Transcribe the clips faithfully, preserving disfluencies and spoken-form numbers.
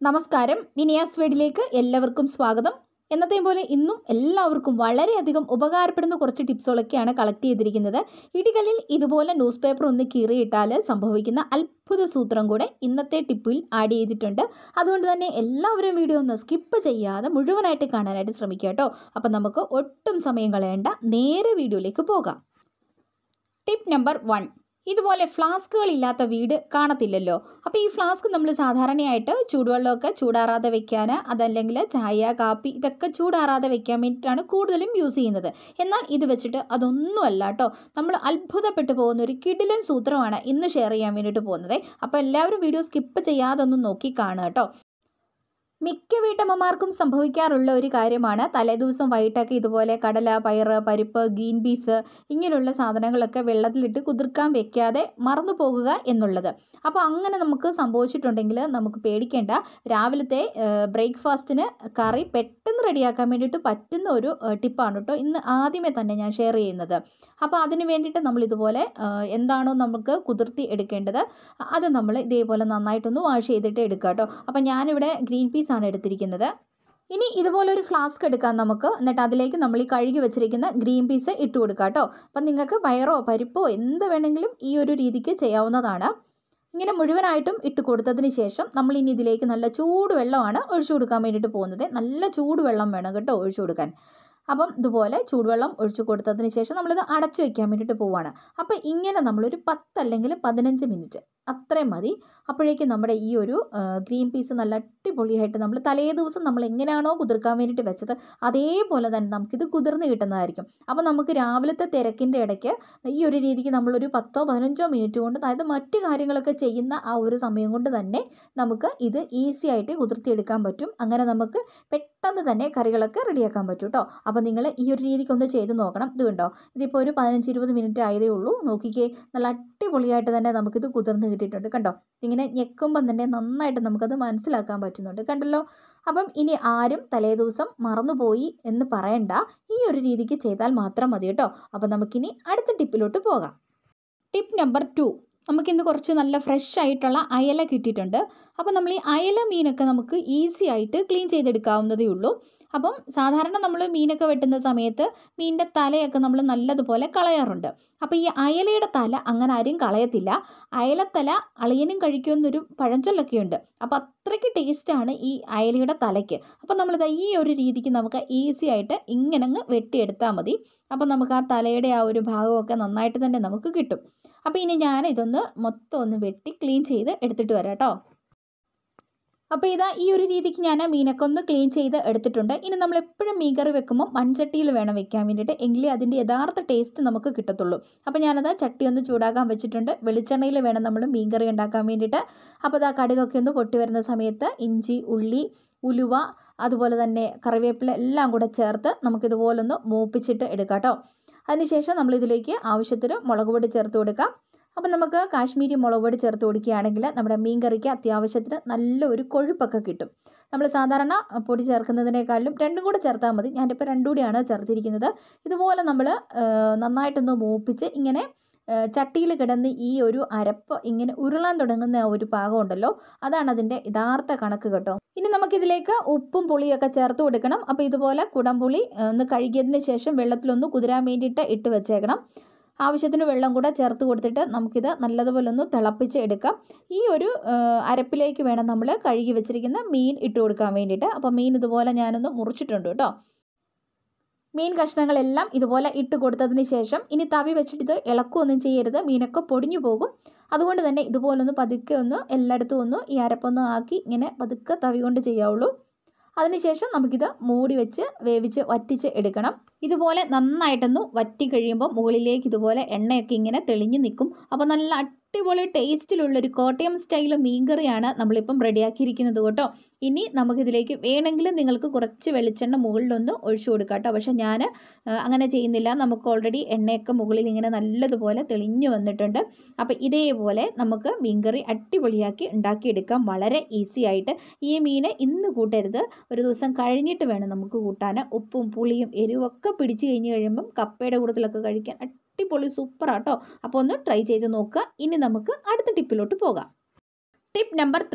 നമസ്കാരം, വിനിയാസ് വീഡിയോയിലേക്ക് എല്ലാവർക്കും സ്വാഗതം. എന്നത്തെയും പോലെ ഇന്നും എല്ലാവർക്കും വളരെയധികം ഉപകാരപ്പെടുന്ന കുറച്ച് ടിപ്സുകളൊക്കെയാണ് കളക്ട് ചെയ്തിരിക്കുന്നത്. ഇടികളിൽ ഇതുപോലെ ന്യൂസ് പേപ്പർ ഒന്ന് കീറിയിട്ടാൽ സംഭവിക്കുന്ന അത്ഭുത സൂത്രം കൂടെ ഇന്നത്തെ ടിപ്പിൽ ആഡ് ചെയ്തിട്ടുണ്ട്. അതുകൊണ്ട് തന്നെ എല്ലാവരും വീഡിയോ ഒന്ന് സ്കിപ്പ് ചെയ്യാതെ മുഴുവനായിട്ട് കാണാനായിട്ട് ശ്രമിക്കുക കേട്ടോ. അപ്പം നമുക്ക് ഒട്ടും സമയം കളയേണ്ട, നേരെ വീഡിയോയിലേക്ക് പോകാം. Tip number one. ഇതുപോലെ ഫ്ലാസ്കുകളില്ലാത്ത വീട് കാണത്തില്ലല്ലോ. അപ്പോൾ ഈ ഫ്ലാസ്ക് നമ്മൾ സാധാരണയായിട്ട് ചൂടുവെള്ളമൊക്കെ ചൂടാറാതെ വെക്കാൻ, അതല്ലെങ്കിൽ ചായ കാപ്പി ഇതൊക്കെ ചൂടാറാതെ വെക്കാൻ വേണ്ടിയിട്ടാണ് കൂടുതലും യൂസ് ചെയ്യുന്നത്. എന്നാൽ ഇത് വെച്ചിട്ട് അതൊന്നുമല്ല കേട്ടോ, നമ്മൾ അത്ഭുതപ്പെട്ടു പോകുന്ന ഒരു കിടിലൻ സൂത്രമാണ് ഇന്ന് ഷെയർ ചെയ്യാൻ വേണ്ടിയിട്ട് പോകുന്നത്. അപ്പോൾ എല്ലാവരും വീഡിയോ സ്കിപ്പ് ചെയ്യാതെ ഒന്ന് നോക്കി കാണുക കേട്ടോ. മിക്ക വീട്ടമ്മമാർക്കും സംഭവിക്കാറുള്ള ഒരു കാര്യമാണ് തലേദിവസം വൈകിട്ടൊക്കെ ഇതുപോലെ കടല, പയറ്, പരിപ്പ്, ഗ്രീൻ പീസ് ഇങ്ങനെയുള്ള സാധനങ്ങളൊക്കെ വെള്ളത്തിലിട്ട് കുതിർക്കാൻ വെക്കാതെ മറന്നു പോകുക എന്നുള്ളത്. അപ്പോൾ അങ്ങനെ നമുക്ക് സംഭവിച്ചിട്ടുണ്ടെങ്കിൽ നമുക്ക് പേടിക്കേണ്ട. രാവിലത്തെ ബ്രേക്ക്ഫാസ്റ്റിന് കറി പെട്ടെന്ന് റെഡിയാക്കാൻ വേണ്ടിയിട്ട് പറ്റുന്ന ഒരു ടിപ്പാണ് കേട്ടോ ഇന്ന് ആദ്യമേ തന്നെ ഞാൻ ഷെയർ ചെയ്യുന്നത്. അപ്പോൾ അതിന് വേണ്ടിയിട്ട് നമ്മൾ ഇതുപോലെ എന്താണോ നമുക്ക് കുതിർത്തി എടുക്കേണ്ടത് അത് നമ്മൾ ഇതേപോലെ നന്നായിട്ടൊന്ന് വാഷ് ചെയ്തിട്ട് എടുക്കുക കേട്ടോ. അപ്പോൾ ഞാനിവിടെ ഗ്രീൻ പീസ് ആണ് എടുത്തിരിക്കുന്നത്. ഇനി ഇതുപോലെ ഒരു ഫ്ലാസ്ക് എടുക്കാം നമുക്ക്. എന്നിട്ട് അതിലേക്ക് നമ്മൾ ഈ കഴുകി വെച്ചിരിക്കുന്ന ഗ്രീൻ പീസ് ഇട്ട് കൊടുക്കുക കേട്ടോ. അപ്പം നിങ്ങൾക്ക് പയറോ പരിപ്പോ എന്ത് വേണമെങ്കിലും ഈ ഒരു രീതിക്ക് ചെയ്യാവുന്നതാണ്. ഇങ്ങനെ മുഴുവനായിട്ടും ഇട്ട് കൊടുത്തതിന് ശേഷം നമ്മൾ ഇനി ഇതിലേക്ക് നല്ല ചൂടുവെള്ളമാണ് ഒഴിച്ചു കൊടുക്കാൻ വേണ്ടിയിട്ട് പോകുന്നത്. നല്ല ചൂടുവെള്ളം വേണം കേട്ടോ ഒഴിച്ചു കൊടുക്കാൻ. അപ്പം ഇതുപോലെ ചൂടുവെള്ളം ഒഴിച്ചു കൊടുത്തതിന് ശേഷം നമ്മളിത് അടച്ചു വയ്ക്കാൻ വേണ്ടിയിട്ട് പോവുകയാണ്. അപ്പോൾ ഇങ്ങനെ നമ്മളൊരു പത്ത് അല്ലെങ്കിൽ പതിനഞ്ച് മിനിറ്റ് അത്രയും മതി. അപ്പോഴേക്കും നമ്മുടെ ഈ ഒരു ഗ്രീൻ പീസ് നല്ല അടിപൊളിയായിട്ട് നമ്മൾ തലേ ദിവസം നമ്മൾ എങ്ങനെയാണോ കുതിർക്കാൻ വേണ്ടിയിട്ട് വെച്ചത് അതേപോലെ തന്നെ നമുക്കിത് കുതിർന്ന് കിട്ടുന്നതായിരിക്കും. അപ്പോൾ നമുക്ക് രാവിലത്തെ തിരക്കിൻ്റെ ഇടയ്ക്ക് ഈ ഒരു രീതിക്ക് നമ്മളൊരു പത്തോ പതിനഞ്ചോ മിനിറ്റ് കൊണ്ട്, അതായത് മറ്റു കാര്യങ്ങളൊക്കെ ചെയ്യുന്ന ആ ഒരു സമയം കൊണ്ട് തന്നെ നമുക്ക് ഇത് ഈസി ആയിട്ട് കുതിർത്തിയെടുക്കാൻ പറ്റും. അങ്ങനെ നമുക്ക് പെട്ടെന്ന് തന്നെ കറികളൊക്കെ റെഡിയാക്കാൻ പറ്റും കേട്ടോ. അപ്പോൾ നിങ്ങൾ ഈ ഒരു രീതിക്ക് ഒന്ന് ചെയ്ത് നോക്കണം. ഇത് കണ്ടോ, ഇതിപ്പോൾ ഒരു പതിനഞ്ച് ഇരുപത് മിനിറ്റ് ആയതേ ഉള്ളൂ. നോക്കിക്കേ, നല്ല അടിപൊളിയായിട്ട് തന്നെ നമുക്കിത് കുതിർന്ന് കിട്ടിയിട്ടുണ്ട്. കണ്ടോ, ഇങ്ങനെ ഞെക്കുമ്പം തന്നെ നന്നായിട്ട് നമുക്കത് മനസ്സിലാക്കാൻ പറ്റുന്നുണ്ട്. കണ്ടല്ലോ. അപ്പം ഇനി ആരും തലേ ദിവസം മറന്നുപോയി എന്ന് പറയണ്ട, ഈ ഒരു രീതിക്ക് ചെയ്താൽ മാത്രം മതി കേട്ടോ. അപ്പം നമുക്കിനി അടുത്ത ടിപ്പിലോട്ട് പോകാം. Tip number two. നമുക്കിന്ന് കുറച്ച് നല്ല ഫ്രഷ് ആയിട്ടുള്ള അയല കിട്ടിയിട്ടുണ്ട്. അപ്പോൾ നമ്മൾ ഈ അയല മീനൊക്കെ നമുക്ക് ഈസി ആയിട്ട് ക്ലീൻ ചെയ്തെടുക്കാവുന്നതേ ഉള്ളൂ. അപ്പം സാധാരണ നമ്മൾ മീനൊക്കെ വെട്ടുന്ന സമയത്ത് മീനിൻ്റെ തലയൊക്കെ നമ്മൾ നല്ലതുപോലെ കളയാറുണ്ട്. അപ്പോൾ ഈ അയലയുടെ തല അങ്ങനെ ആരും കളയത്തില്ല. അയലത്തല അളിയനും കഴിക്കുമെന്നൊരു പഴഞ്ചൊല്ലൊക്കെ ഉണ്ട്. അപ്പോൾ അത്രയ്ക്ക് ടേസ്റ്റാണ് ഈ അയലയുടെ തലയ്ക്ക്. അപ്പോൾ നമ്മളിത് ഈ ഒരു രീതിക്ക് നമുക്ക് ഈസി ആയിട്ട് ഇങ്ങനെ അങ്ങ് വെട്ടിയെടുത്താൽ മതി. അപ്പോൾ നമുക്ക് ആ തലയുടെ ആ ഒരു ഭാഗമൊക്കെ നന്നായിട്ട് തന്നെ നമുക്ക് കിട്ടും. അപ്പോൾ ഇനി ഞാൻ ഇതൊന്ന് മൊത്തം ഒന്ന് വെട്ടി ക്ലീൻ ചെയ്ത് എടുത്തിട്ട് വരാം കേട്ടോ. അപ്പോൾ ഇതാ ഈ ഒരു രീതിക്ക് ഞാൻ മീനൊക്കെ ഒന്ന് ക്ലീൻ ചെയ്ത് എടുത്തിട്ടുണ്ട്. ഇനി നമ്മൾ എപ്പോഴും മീൻ കറി വെക്കുമ്പോൾ മൺചട്ടിയിൽ വേണം വെക്കാൻ വേണ്ടിയിട്ട്, എങ്കിലേ അതിൻ്റെ യഥാർത്ഥ ടേസ്റ്റ് നമുക്ക് കിട്ടത്തുള്ളൂ. അപ്പോൾ ഞാനത് ചട്ടി ഒന്ന് ചൂടാക്കാൻ വെച്ചിട്ടുണ്ട്. വെളിച്ചെണ്ണയിൽ വേണം നമ്മൾ മീൻ കറി ഉണ്ടാക്കാൻ വേണ്ടിയിട്ട്. അപ്പോൾ ഇതാ കടുകൊക്കെ ഒന്ന് പൊട്ടി വരുന്ന സമയത്ത് ഇഞ്ചി, ഉള്ളി, ഉലുവ, അതുപോലെ തന്നെ കറിവേപ്പില എല്ലാം കൂടെ ചേർത്ത് നമുക്കിതുപോലൊന്ന് മൂപ്പിച്ചിട്ട് എടുക്കാം കേട്ടോ. അതിനുശേഷം നമ്മളിതിലേക്ക് ആവശ്യത്തിന് മുളക് പൊടി ചേർത്ത് കൊടുക്കാം. അപ്പം നമുക്ക് കാശ്മീരി മുളക് പൊടി ചേർത്ത് കൊടുക്കുകയാണെങ്കിൽ നമ്മുടെ മീൻ കറിക്ക് അത്യാവശ്യത്തിന് നല്ലൊരു കൊഴുപ്പൊക്കെ കിട്ടും. നമ്മൾ സാധാരണ പൊടി ചേർക്കുന്നതിനേക്കാളും രണ്ടും കൂടെ ചേർത്താൽ മതി. ഞാനിപ്പോൾ രണ്ടും കൂടിയാണ് ചേർത്തിരിക്കുന്നത്. ഇതുപോലെ നമ്മൾ നന്നായിട്ടൊന്ന് മൂപ്പിച്ച് ഇങ്ങനെ ചട്ടിയിൽ കിടന്ന് ഈ ഒരു അരപ്പ് ഇങ്ങനെ ഉരുളാൻ തുടങ്ങുന്ന ഒരു പാകം ഉണ്ടല്ലോ, അതാണ് അതിൻ്റെ യഥാർത്ഥ കണക്ക് കേട്ടോ. ഇനി നമുക്കിതിലേക്ക് ഉപ്പും പുളിയൊക്കെ ചേർത്ത് കൊടുക്കണം. അപ്പോൾ ഇതുപോലെ കുടംപുളി ഒന്ന് കഴുകിയതിന് ശേഷം വെള്ളത്തിലൊന്ന് കുതിരാൻ വേണ്ടിയിട്ട് ഇട്ട് വെച്ചേക്കണം. ആവശ്യത്തിന് വെള്ളം കൂടെ ചേർത്ത് കൊടുത്തിട്ട് നമുക്കിത് നല്ലതുപോലെ ഒന്ന് തിളപ്പിച്ച് എടുക്കാം. ഈ ഒരു അരപ്പിലേക്ക് വേണം നമ്മൾ കഴുകി വെച്ചിരിക്കുന്ന മീൻ ഇട്ട് കൊടുക്കാൻ വേണ്ടിയിട്ട്. അപ്പോൾ മീൻ ഇതുപോലെ ഞാനൊന്ന് മുറിച്ചിട്ടുണ്ട് കേട്ടോ. മീൻ കഷ്ണങ്ങളെല്ലാം ഇതുപോലെ ഇട്ട് കൊടുത്തതിന് ശേഷം ഇനി തവി വെച്ചിട്ട് ഇത് ഇളക്കുകയൊന്നും ചെയ്യരുത്, മീനൊക്കെ പൊടിഞ്ഞു പോകും. അതുകൊണ്ട് തന്നെ ഇതുപോലൊന്ന് പതുക്കെ ഒന്ന് എല്ലായിടത്തും ഒന്ന് ഈ അരപ്പൊന്ന് ആക്കി ഇങ്ങനെ പതുക്കെ തവി കൊണ്ട് ചെയ്യാവുള്ളൂ. അതിനുശേഷം നമുക്കിത് മൂടി വെച്ച് വേവിച്ച് വറ്റിച്ച് എടുക്കണം. ഇതുപോലെ നന്നായിട്ടൊന്ന് വറ്റി കഴിയുമ്പോൾ മുകളിലേക്ക് ഇതുപോലെ എണ്ണയൊക്കെ ഇങ്ങനെ തെളിഞ്ഞ് നിൽക്കും. അപ്പോൾ നല്ല അടിപൊളി ടേസ്റ്റിലുള്ളൊരു കോട്ടയം സ്റ്റൈൽ മീൻകറിയാണ് നമ്മളിപ്പം റെഡിയാക്കിയിരിക്കുന്നത് കേട്ടോ. ഇനി നമുക്കിതിലേക്ക് വേണമെങ്കിൽ നിങ്ങൾക്ക് കുറച്ച് വെളിച്ചെണ്ണ മുകളിലൊന്ന് ഒഴിച്ചു കൊടുക്കാം കേട്ടോ. പക്ഷേ ഞാൻ അങ്ങനെ ചെയ്യുന്നില്ല. നമുക്ക് ഓൾറെഡി എണ്ണയൊക്കെ മുകളിൽ ഇങ്ങനെ നല്ലതുപോലെ തെളിഞ്ഞു വന്നിട്ടുണ്ട്. അപ്പോൾ ഇതേപോലെ നമുക്ക് മീൻകറി അടിപൊളിയാക്കി ഉണ്ടാക്കിയെടുക്കാം വളരെ ഈസി ആയിട്ട്. ഈ മീൻ ഇന്ന് കൂട്ടരുത്, ഒരു ദിവസം കഴിഞ്ഞിട്ട് വേണം നമുക്ക് കൂട്ടാൻ. ഉപ്പും പുളിയും എരിവൊക്കെ പിടിച്ച് കഴിഞ്ഞ് കഴിയുമ്പം കപ്പയുടെ കൂട്ടത്തിലൊക്കെ കഴിക്കാൻ അടിപൊളി സൂപ്പറാട്ടോ. അപ്പോൾ ഒന്ന് ട്രൈ ചെയ്ത് നോക്കുക. ഇനി നമുക്ക് അടുത്ത ടിപ്പിലോട്ട് പോകാം. Tip number three.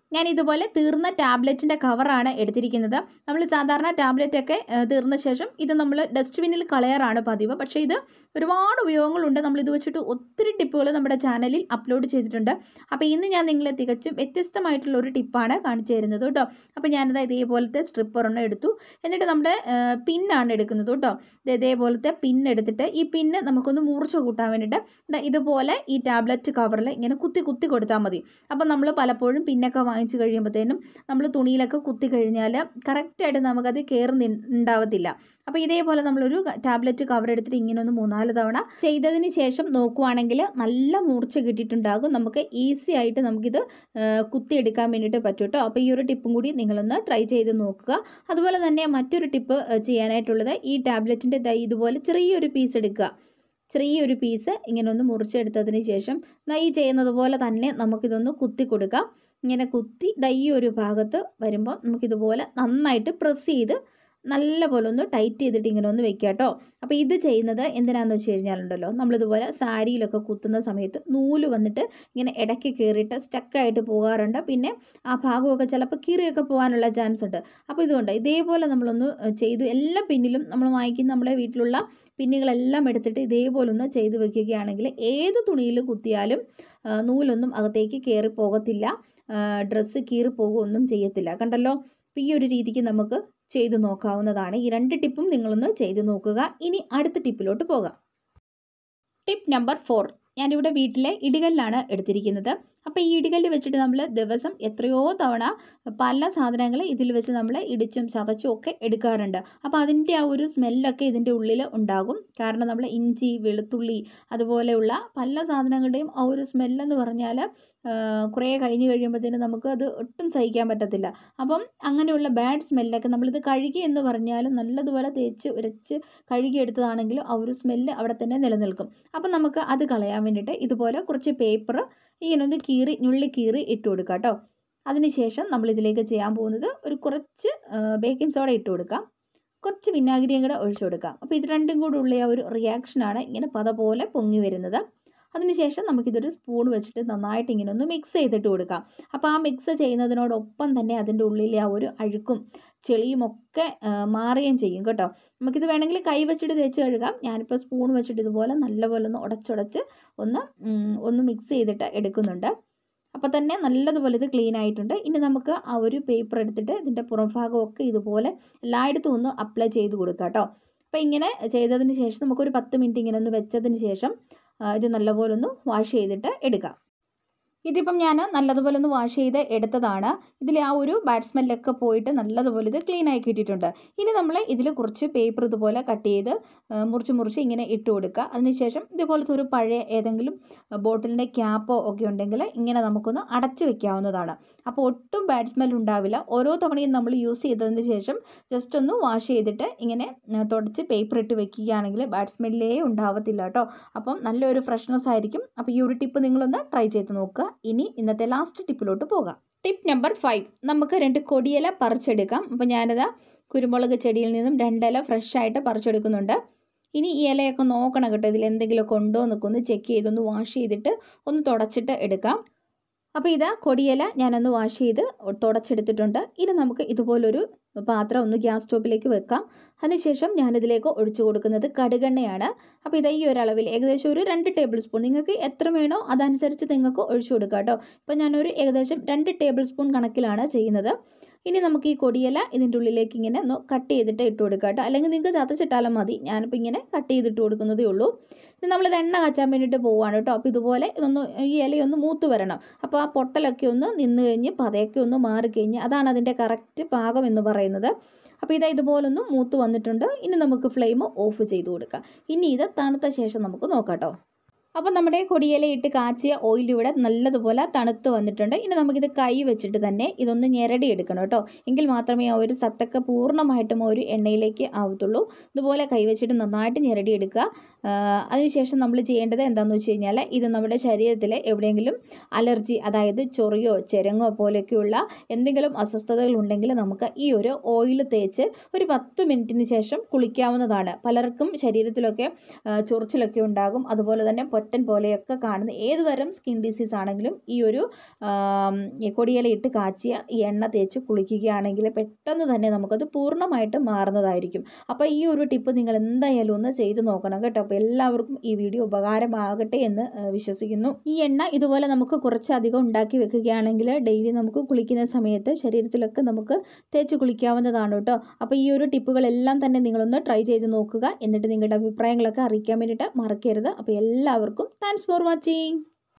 ഞാൻ ഇതുപോലെ തീർന്ന ടാബ്ലറ്റിൻ്റെ കവറാണ് എടുത്തിരിക്കുന്നത്. നമ്മൾ സാധാരണ ടാബ്ലറ്റൊക്കെ തീർന്ന ശേഷം ഇത് നമ്മൾ ഡസ്റ്റ്ബിന്നിൽ കളയാറാണ് പതിവ്. പക്ഷേ ഇത് ഒരുപാട് ഉപയോഗങ്ങളുണ്ട്. നമ്മൾ ഇത് വെച്ചിട്ട് ഒത്തിരി ടിപ്പുകൾ നമ്മുടെ ചാനലിൽ അപ്ലോഡ് ചെയ്തിട്ടുണ്ട്. അപ്പോൾ ഇന്ന് ഞാൻ നിങ്ങളെ തികച്ചും വ്യത്യസ്തമായിട്ടുള്ള ഒരു ടിപ്പാണ് കാണിച്ചു തരുന്നത് കേട്ടോ. അപ്പോൾ ഞാനിത് ഇതേപോലത്തെ സ്ട്രിപ്പർ ഒരെണ്ണം എടുത്തു. എന്നിട്ട് നമ്മുടെ പിന്നാണ് എടുക്കുന്നത് കേട്ടോ. ഇത് ഇതേപോലത്തെ പിൻ എടുത്തിട്ട് ഈ പിന്ന് നമുക്കൊന്ന് മൂർച്ച കൂട്ടാൻ വേണ്ടിയിട്ട് ഇതുപോലെ ഈ ടാബ്ലറ്റ് കവറിൽ ഇങ്ങനെ കുത്തി കുത്തി കൊടുത്താൽ മതി. അപ്പം നമ്മൾ പലപ്പോഴും പിന്നൊക്കെ വാങ്ങിച്ച് കഴിയുമ്പോഴത്തേനും നമ്മൾ തുണിയിലൊക്കെ കുത്തി കഴിഞ്ഞാൽ കറക്റ്റായിട്ട് നമുക്കത് കയറുന്ന ഉണ്ടാവത്തില്ല. അപ്പോൾ ഇതേപോലെ നമ്മളൊരു ടാബ്ലറ്റ് കവർ എടുത്തിട്ട് ഇങ്ങനെ ഒന്ന് മൂന്നാല് തവണ ചെയ്തതിന് ശേഷം നോക്കുവാണെങ്കിൽ നല്ല മൂർച്ച കിട്ടിയിട്ടുണ്ടാകും. നമുക്ക് ഈസി ആയിട്ട് നമുക്കിത് കുത്തിയെടുക്കാൻ വേണ്ടിയിട്ട് പറ്റും കേട്ടോ. അപ്പോൾ ഈ ഒരു ടിപ്പും കൂടി നിങ്ങളൊന്ന് ട്രൈ ചെയ്ത് നോക്കുക. അതുപോലെ തന്നെ മറ്റൊരു ടിപ്പ് ചെയ്യാനായിട്ടുള്ളത്, ഈ ടാബ്ലറ്റിൻ്റെ ഇതുപോലെ ചെറിയൊരു പീസ് എടുക്കുക. ചെറിയൊരു പീസ് ഇങ്ങനെ ഒന്ന് മുറിച്ചെടുത്തതിന് ശേഷം ഈ ചെയ്യുന്നത് പോലെ തന്നെ നമുക്കിതൊന്ന് കുത്തി കൊടുക്കാം. ഇങ്ങനെ കുത്തി ഈ ഒരു ഭാഗത്ത് വരുമ്പോൾ നമുക്കിതുപോലെ നന്നായിട്ട് പ്രസ് ചെയ്ത് നല്ല പോലെ ഒന്ന് ടൈറ്റ് ചെയ്തിട്ട് ഇങ്ങനെ ഒന്ന് വെക്കുക കേട്ടോ. അപ്പോൾ ഇത് ചെയ്യുന്നത് എന്തിനാണെന്ന് വെച്ച് കഴിഞ്ഞാലുണ്ടല്ലോ, നമ്മളിതുപോലെ സാരിയിലൊക്കെ കുത്തുന്ന സമയത്ത് നൂല് വന്നിട്ട് ഇങ്ങനെ ഇടയ്ക്ക് കയറിയിട്ട് സ്റ്റക്കായിട്ട് പോകാറുണ്ട്. പിന്നെ ആ ഭാഗമൊക്കെ ചിലപ്പോൾ കീറിയൊക്കെ പോകാനുള്ള ചാൻസ് ഉണ്ട്. അപ്പോൾ ഇതുകൊണ്ട് ഇതേപോലെ നമ്മളൊന്ന് ചെയ്തു എല്ലാ പിന്നിലും നമ്മൾ വാങ്ങിക്കുന്ന നമ്മുടെ വീട്ടിലുള്ള പിന്നുകളെല്ലാം എടുത്തിട്ട് ഇതേപോലെ ഒന്ന് ചെയ്ത് വെക്കുകയാണെങ്കിൽ ഏത് തുണിയിൽ കുത്തിയാലും നൂലൊന്നും അകത്തേക്ക് കയറി പോകത്തില്ല, ഡ്രസ്സ് കീറി പോകുകയൊന്നും ചെയ്യത്തില്ല. കണ്ടല്ലോ. അപ്പോൾ ഈ ഒരു രീതിക്ക് നമുക്ക് ചെയ്തു നോക്കാവുന്നതാണ്. ഈ രണ്ട് ടിപ്പും നിങ്ങളൊന്ന് ചെയ്തു നോക്കുക. ഇനി അടുത്ത ടിപ്പിലോട്ട് പോകാം. Tip number four. ഞാനിവിടെ വീട്ടിലെ ഇടികല്ലാണ് എടുത്തിരിക്കുന്നത്. അപ്പോൾ ഈ ഇടികല്ല് വെച്ചിട്ട് നമ്മൾ ദിവസം എത്രയോ തവണ പല സാധനങ്ങൾ ഇതിൽ വെച്ച് നമ്മൾ ഇടിച്ചും ചതച്ചും ഒക്കെ എടുക്കാറുണ്ട്. അപ്പോൾ അതിൻ്റെ ആ ഒരു സ്മെല്ലൊക്കെ ഇതിൻ്റെ ഉള്ളിൽ ഉണ്ടാകും. കാരണം നമ്മൾ ഇഞ്ചി, വെളുത്തുള്ളി അതുപോലെയുള്ള പല സാധനങ്ങളുടെയും ആ ഒരു സ്മെല്ലെന്ന് പറഞ്ഞാൽ കുറേ കഴിഞ്ഞ് കഴിയുമ്പോഴത്തേന് നമുക്ക് അത് ഒട്ടും സഹിക്കാൻ പറ്റത്തില്ല. അപ്പം അങ്ങനെയുള്ള ബാഡ് സ്മെല്ലൊക്കെ നമ്മളിത് കഴുകി എന്ന് പറഞ്ഞാലും നല്ലതുപോലെ തേച്ച് ഉരച്ച് കഴുകിയെടുത്തതാണെങ്കിലും ആ ഒരു സ്മെല്ല് അവിടെ തന്നെ നിലനിൽക്കും. അപ്പം നമുക്ക് അത് കളയാൻ വേണ്ടിയിട്ട് ഇതുപോലെ കുറച്ച് പേപ്പർ ഇങ്ങനെ ഒന്ന് കീറി ഞുള്ളി കീറി ഇട്ട് കൊടുക്കുക കേട്ടോ. അതിനുശേഷം നമ്മളിതിലേക്ക് ചെയ്യാൻ പോകുന്നത് ഒരു കുറച്ച് ബേക്കിംഗ് സോഡ ഇട്ട് കൊടുക്കാം, കുറച്ച് വിനാഗിരിയും കൂടെ ഒഴിച്ചു കൊടുക്കാം. അപ്പോൾ ഇത് രണ്ടും കൂടെ ഉള്ള ആ ഒരു റിയാക്ഷനാണ് ഇങ്ങനെ പത പോലെ പൊങ്ങി വരുന്നത്. അതിനുശേഷം നമുക്കിതൊരു സ്പൂൺ വെച്ചിട്ട് നന്നായിട്ട് ഇങ്ങനെ ഒന്ന് മിക്സ് ചെയ്തിട്ട് കൊടുക്കാം. അപ്പോൾ ആ മിക്സ് ചെയ്യുന്നതിനോടൊപ്പം തന്നെ അതിൻ്റെ ഉള്ളിലെ ആ ഒരു അഴുക്കും ചെളിയും ഒക്കെ മാറുകയും ചെയ്യും കേട്ടോ. നമുക്കിത് വേണമെങ്കിൽ കൈ വെച്ചിട്ട് തേച്ച് കഴുകാം. ഞാനിപ്പോൾ സ്പൂൺ വെച്ചിട്ട് ഇതുപോലെ നല്ലപോലെ ഒന്ന് ഉടച്ചുടച്ച് ഒന്ന് ഒന്ന് മിക്സ് ചെയ്തിട്ട് എടുക്കുന്നുണ്ട്. അപ്പോൾ തന്നെ നല്ലതുപോലെ ഇത് ക്ലീൻ ആയിട്ടുണ്ട്. ഇനി നമുക്ക് ആ ഒരു പേപ്പർ എടുത്തിട്ട് ഇതിൻ്റെ പുറംഭാഗമൊക്കെ ഇതുപോലെ എല്ലായിടത്തും ഒന്ന് അപ്ലൈ ചെയ്ത് കൊടുക്കാം കേട്ടോ. അപ്പോൾ ഇങ്ങനെ ചെയ്തതിന് ശേഷം നമുക്കൊരു പത്ത് മിനിറ്റ് ഇങ്ങനെ ഒന്ന് വെച്ചതിന് ശേഷം ഇത് നല്ലപോലെ ഒന്ന് വാഷ് ചെയ്തിട്ട് എടുക്കാം. ഇതിപ്പം ഞാൻ നല്ലതുപോലെ ഒന്ന് വാഷ് ചെയ്ത് എടുത്തതാണ്. ഇതിൽ ആ ഒരു ബാഡ് സ്മെല്ലൊക്കെ പോയിട്ട് നല്ലതുപോലെ ഇത് ക്ലീൻ ആയി കിട്ടിയിട്ടുണ്ട്. ഇനി നമ്മൾ ഇതിൽ കുറച്ച് പേപ്പർ ഇതുപോലെ കട്ട് ചെയ്ത് മുറിച്ച് മുറിച്ച് ഇങ്ങനെ ഇട്ട് കൊടുക്കുക. അതിനുശേഷം ഇതുപോലത്തെ ഒരു പഴയ ഏതെങ്കിലും ബോട്ടിലിൻ്റെ ക്യാപ്പോ ഒക്കെ ഉണ്ടെങ്കിൽ ഇങ്ങനെ നമുക്കൊന്ന് അടച്ച് വെക്കാവുന്നതാണ്. അപ്പോൾ ഒട്ടും ബാഡ് സ്മെൽ ഉണ്ടാവില്ല. ഓരോ തവണയും നമ്മൾ യൂസ് ചെയ്തതിന് ശേഷം ജസ്റ്റ് ഒന്ന് വാഷ് ചെയ്തിട്ട് ഇങ്ങനെ തുടച്ച് പേപ്പർ ഇട്ട് വെക്കുകയാണെങ്കിൽ ബാഡ് സ്മെല്ലേ ഉണ്ടാവത്തില്ല കേട്ടോ. അപ്പം നല്ലൊരു ഫ്രഷ്നെസ് ആയിരിക്കും. അപ്പോൾ ഈ ഒരു ടിപ്പ് നിങ്ങളൊന്ന് ട്രൈ ചെയ്ത് നോക്കുക. ഇനി ഇന്നത്തെ ലാസ്റ്റ് ടിപ്പിലോട്ട് പോകാം. Tip number five. നമുക്ക് രണ്ട് കൊടിയില പറിച്ചെടുക്കാം. അപ്പോൾ ഞാനിതാ കുരുമുളക് ചെടിയിൽ നിന്നും രണ്ടില ഫ്രഷ് ആയിട്ട് പറിച്ചെടുക്കുന്നുണ്ട്. ഇനി ഈ ഇലയൊക്കെ നോക്കണം കേട്ടോ, ഇതിൽ എന്തെങ്കിലുമൊക്കെ ഉണ്ടോ എന്നൊക്കെ ഒന്ന് ചെക്ക് ചെയ്തൊന്ന് വാഷ് ചെയ്തിട്ട് ഒന്ന് തുടച്ചിട്ട് എടുക്കാം. അപ്പോൾ ഇതാ കൊടിയില ഞാനൊന്ന് വാഷ് ചെയ്ത് തുടച്ചെടുത്തിട്ടുണ്ട്. ഇനി നമുക്ക് ഇതുപോലൊരു പാത്രം ഒന്ന് ഗ്യാസ് സ്റ്റോപ്പിലേക്ക് വെക്കാം. അതിനുശേഷം ഞാനിതിലേക്ക് ഒഴിച്ചു കൊടുക്കുന്നത് കടുകെണ്ണയാണ്. അപ്പോൾ ഇത് ഈ ഒരളവിൽ ഏകദേശം ഒരു രണ്ട് ടേബിൾ സ്പൂൺ, നിങ്ങൾക്ക് എത്ര വേണോ അതനുസരിച്ച് നിങ്ങൾക്ക് ഒഴിച്ചു കൊടുക്കാം കേട്ടോ. ഇപ്പോൾ ഞാനൊരു ഏകദേശം രണ്ട് ടേബിൾ സ്പൂൺ കണക്കിലാണ് ചെയ്യുന്നത്. ഇനി നമുക്ക് ഈ കൊടിയില ഇതിൻ്റെ ഉള്ളിലേക്ക് ഇങ്ങനെ ഒന്ന് കട്ട് ചെയ്തിട്ട് ഇട്ട് കൊടുക്കാം കേട്ടോ. അല്ലെങ്കിൽ നിങ്ങൾക്ക് ചതച്ചിട്ടാലും മതി. ഞാനിപ്പോൾ ഇങ്ങനെ കട്ട് ചെയ്തിട്ട് കൊടുക്കുന്നതേ ഉള്ളൂ. ഇനി നമ്മളിത് എണ്ണ കാച്ചാൻ വേണ്ടിയിട്ട് പോവുകയാണ് കേട്ടോ. അപ്പോൾ ഇതുപോലെ ഇതൊന്ന് ഈ ഇലയൊന്ന് മൂത്ത് വരണം. അപ്പോൾ ആ പൊട്ടലൊക്കെ ഒന്ന് നിന്ന് കഴിഞ്ഞ് പതയൊക്കെ ഒന്ന് മാറിക്കഴിഞ്ഞ് അതാണ് അതിൻ്റെ കറക്റ്റ് പാകം എന്ന് പറയുന്നത്. അപ്പോൾ ഇതാ ഇതുപോലൊന്ന് മൂത്ത് വന്നിട്ടുണ്ട്. ഇനി നമുക്ക് ഫ്ലെയിം ഓഫ് ചെയ്ത് കൊടുക്കാം. ഇനി ഇത് തണുത്ത ശേഷം നമുക്ക് നോക്കാം കേട്ടോ. അപ്പോൾ നമ്മുടെ കൊടിയിലയിട്ട് കാച്ചിയ ഓയിൽ ഇവിടെ നല്ലതുപോലെ തണുത്ത് വന്നിട്ടുണ്ട്. ഇനി നമുക്കിത് കൈ വെച്ചിട്ട് തന്നെ ഇതൊന്ന് ഞെരടി എടുക്കണം കേട്ടോ. എങ്കിൽ മാത്രമേ ആ ഒരു സത്തൊക്കെ പൂർണ്ണമായിട്ടും ഒരു എണ്ണയിലേക്ക് ആവത്തുള്ളൂ. ഇതുപോലെ കൈ വെച്ചിട്ട് നന്നായിട്ട് ഞെരടി എടുക്കുക. അതിനുശേഷം നമ്മൾ ചെയ്യേണ്ടത് എന്താണെന്ന് വെച്ച് കഴിഞ്ഞാൽ ഇത് നമ്മുടെ ശരീരത്തിൽ എവിടെയെങ്കിലും അലർജി, അതായത് ചൊറിയോ ചെരങ്ങോ പോലെയൊക്കെയുള്ള എന്തെങ്കിലും അസ്വസ്ഥതകൾ ഉണ്ടെങ്കിൽ നമുക്ക് ഈ ഒരു ഓയിൽ തേച്ച് ഒരു പത്ത് മിനിറ്റിന് ശേഷം കുളിക്കാവുന്നതാണ്. പലർക്കും ശരീരത്തിലൊക്കെ ചൊറിച്ചിലൊക്കെ ഉണ്ടാകും. അതുപോലെ തന്നെ പൊട്ടൻ പോലെയൊക്കെ കാണുന്ന ഏത് തരം സ്കിൻ ഡിസീസ് ആണെങ്കിലും ഈ ഒരു കൊടിയില ഇട്ട് കാച്ചിയ ഈ എണ്ണ തേച്ച് കുളിക്കുകയാണെങ്കിൽ പെട്ടെന്ന് തന്നെ നമുക്കത് പൂർണ്ണമായിട്ടും മാറുന്നതായിരിക്കും. അപ്പോൾ ഈ ഒരു ടിപ്പ് നിങ്ങൾ എന്തായാലും ഒന്ന് ചെയ്ത് നോക്കണം കേട്ടോ. അപ്പോൾ എല്ലാവർക്കും ഈ വീഡിയോ ഉപകാരമാകട്ടെ എന്ന് വിശ്വസിക്കുന്നു. ഈ എണ്ണ ഇതുപോലെ നമുക്ക് കുറച്ചധികം ഉണ്ടാക്കി വെക്കുകയാണെങ്കിൽ ഡെയിലി നമുക്ക് കുളിക്കുന്ന സമയത്ത് ശരീരത്തിലൊക്കെ നമുക്ക് തേച്ച് കുളിക്കാവുന്നതാണ് കേട്ടോ. അപ്പോൾ ഈ ഒരു ടിപ്പുകളെല്ലാം തന്നെ നിങ്ങളൊന്ന് ട്രൈ ചെയ്ത് നോക്കുക. എന്നിട്ട് നിങ്ങളുടെ അഭിപ്രായങ്ങളൊക്കെ അറിയിക്കാൻ വേണ്ടിയിട്ട് മറക്കരുത്. അപ്പോൾ എല്ലാവർക്കും താങ്ക്സ് ഫോർ വാച്ചിങ്.